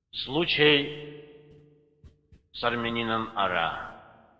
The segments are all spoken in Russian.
Случай с армянином Ара.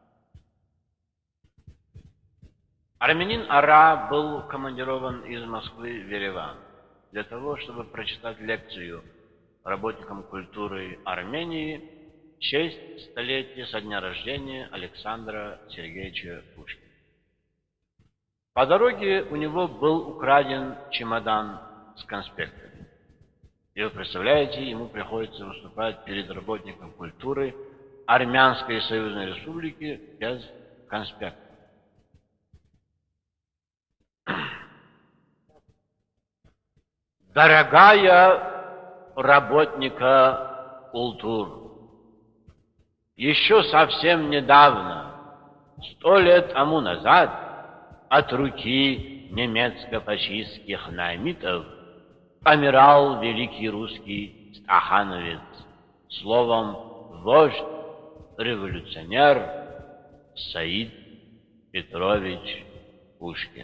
Армянин Ара был командирован из Москвы в Ереван для того, чтобы прочитать лекцию работникам культуры Армении в честь столетия со дня рождения Александра Сергеевича Пушкина. По дороге у него был украден чемодан с конспектами. И вы представляете, ему приходится выступать перед работником культуры Армянской Союзной Республики без конспектов. Дорогая работника культуры, еще совсем недавно, 100 лет тому назад, от руки немецко-фашистских наймитов помирал великий русский стахановец, словом, вождь, революционер Саид Петрович Пушкин.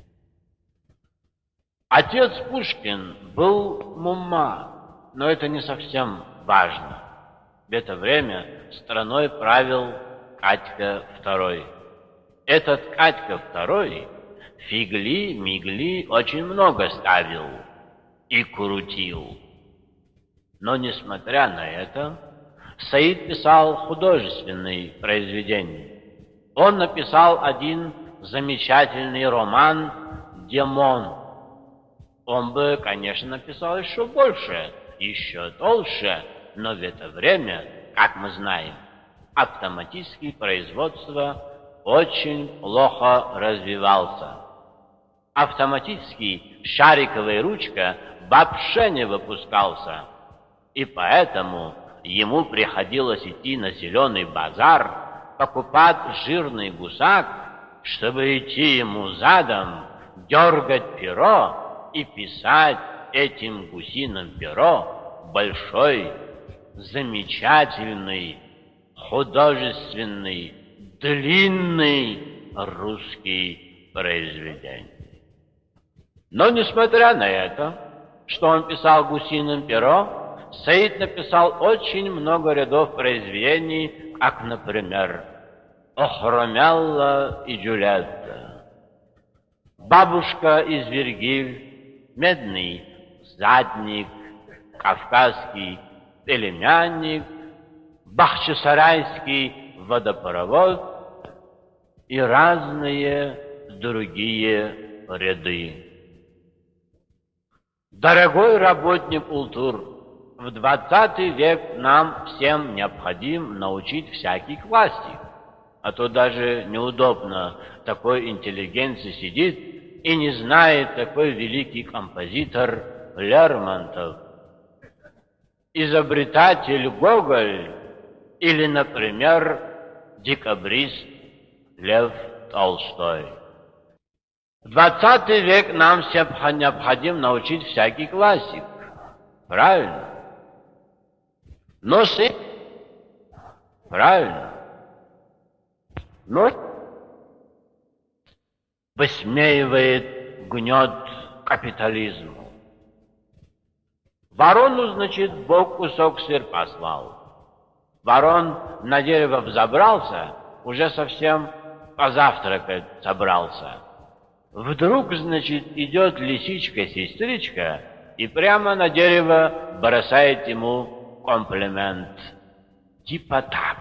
Отец Пушкин был мумма, но это не совсем важно. В это время страной правил Катька II. Этот Катька II фигли-мигли очень много ставил и крутил. Но, несмотря на это, Саид писал художественные произведения. Он написал один замечательный роман «Демон». Он бы, конечно, написал еще больше, еще толще, но в это время, как мы знаем, автоматическое производство очень плохо развивался. Автоматический шариковая ручка вообще не выпускался, и поэтому ему приходилось идти на зеленый базар, покупать жирный гусак, чтобы идти ему задом, дергать перо и писать этим гусиным перо большой, замечательный, художественный, длинный русский произведение. Но, несмотря на это, что он писал гусиным пером, Саид написал очень много рядов произведений, как, например, «Охромелла и Джульетта», «Бабушка из Вергиль», «Медный задник», «Кавказский племянник», «Бахчисарайский водопровод» и разные другие ряды. Дорогой работник культуры, в 20 век нам всем необходимо научить всякий классик, а то даже неудобно такой интеллигенции сидит и не знает такой великий композитор Лермонтов, изобретатель Гоголь или, например, декабрист Лев Толстой. В 20 век нам всем необходимо научить всякий классик. Правильно? Но правильно. Но высмеивает гнет капитализму. Ворону, значит, Бог кусок сыр послал. Ворон на дерево взобрался, уже совсем позавтракать собрался. Вдруг, значит, идет лисичка-сестричка и прямо на дерево бросает ему комплимент. Типа так.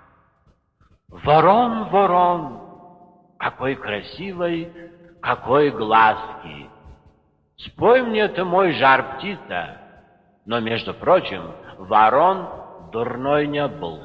Ворон, ворон, какой красивый, какой глазки. Спой мне ты, мой жар птица. Но, между прочим, ворон дурной не был.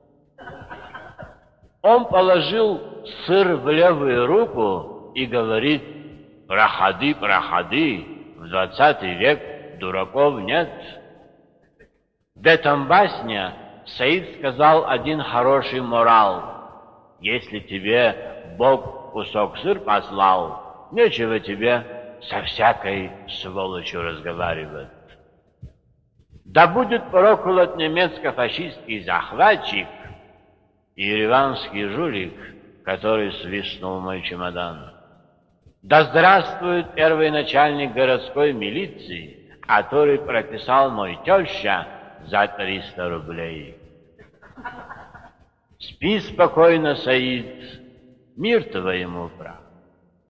Он положил сыр в левую руку и говорит: проходи, проходи, в 20 век дураков нет. В этом басне Саид сказал один хороший морал: если тебе Бог кусок сыр послал, нечего тебе со всякой сволочью разговаривать. Да будет проклят немецко-фашистский захватчик и ереванский жулик, который свистнул мой чемодан. Да здравствует первый начальник городской милиции, который прописал мой теща за 300 рублей. Спи спокойно, Саид, мир твоему, брат.